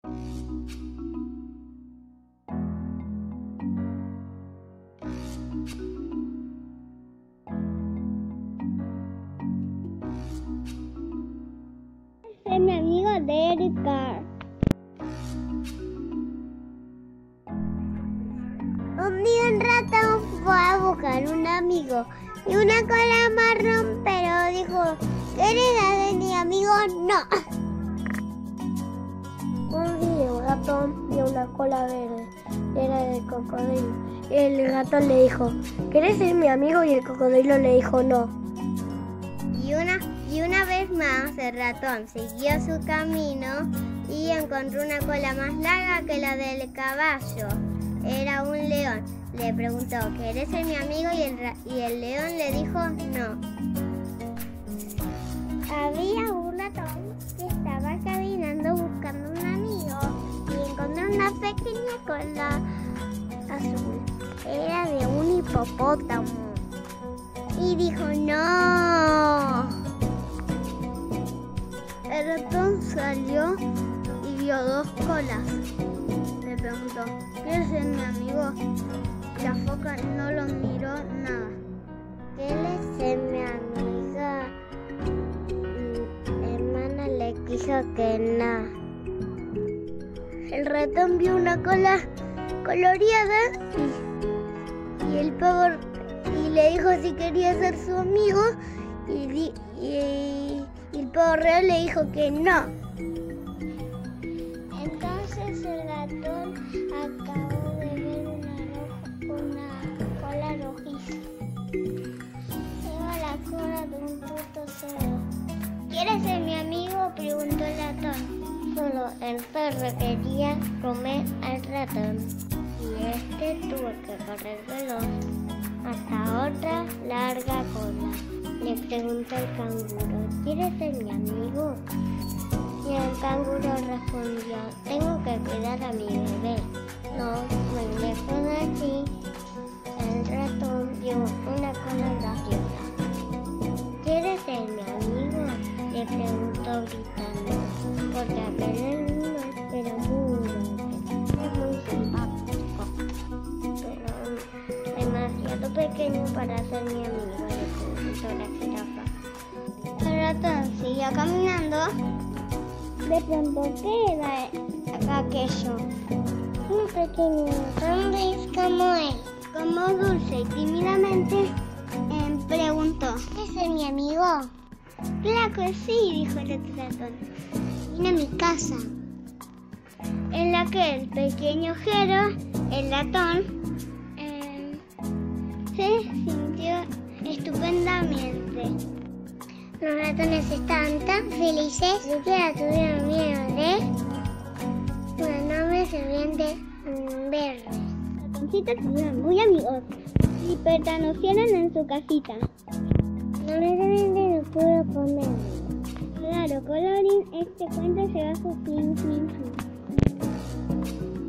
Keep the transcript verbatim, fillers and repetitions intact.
Es mi amigo de Edgar. Un día un ratón fue a buscar un amigo y una cola marrón, pero dijo, ¿quieres la de mi amigo? No. Un día un ratón vio una cola verde, era del cocodrilo. Y el ratón le dijo, ¿querés ser mi amigo? Y el cocodrilo le dijo, no. Y una, y una vez más el ratón siguió su camino y encontró una cola más larga que la del caballo. Era un león. Le preguntó, ¿querés ser mi amigo? Y el, y el león le dijo, no. Había un ratón que estaba caminando buscando un amigo y encontró una pequeña cola azul. Era de un hipopótamo. Y dijo, no. El ratón salió y vio dos colas. Le preguntó, ¿quieres ser mi amigo? La foca no lo miró nada. ¿Quieres ser mi amiga? Mi hermana le dijo que no. El ratón vio una cola coloreada y, y el pavo y le dijo si quería ser su amigo y, di, y, y el pavo real le dijo que no. Entonces el ratón acabó de ver una, roja, una cola rojiza. Era la cola de un puto cerdo. ¿Quieres ser mi amigo? Preguntó el ratón. Solo el perro quería comer al ratón y este tuvo que correr veloz hasta otra larga cola. Le preguntó el canguro, ¿quieres ser mi amigo? Y el canguro respondió, tengo que cuidar a mi bebé. No, muy lejos de aquí, el ratón vio una cola graciosa. ¿Quieres ser mi amigo? Le preguntó gritando, porque aquel animal era muy grande, es muy simpático, pero demasiado pequeño para ser mi amigo, le preguntó la jirafa. El ratón siguió caminando. De pronto, ¿qué era aquello? Un pequeño sándwich como él, como dulce y tímidamente eh, preguntó, ¿quieres ser mi amigo? Claro que sí, dijo el otro ratón. Vine a mi casa. En la que el pequeño Jero, el ratón, eh, se sintió estupendamente. Los ratones estaban tan felices que siquiera tuvieron miedo de un enorme serpiente verde. Los ratoncitos se hicieron muy amigos y permanecieron en su casita. Lamentablemente no pudo comer. Claro, colorín, este cuento llega a su fin, fin, fin.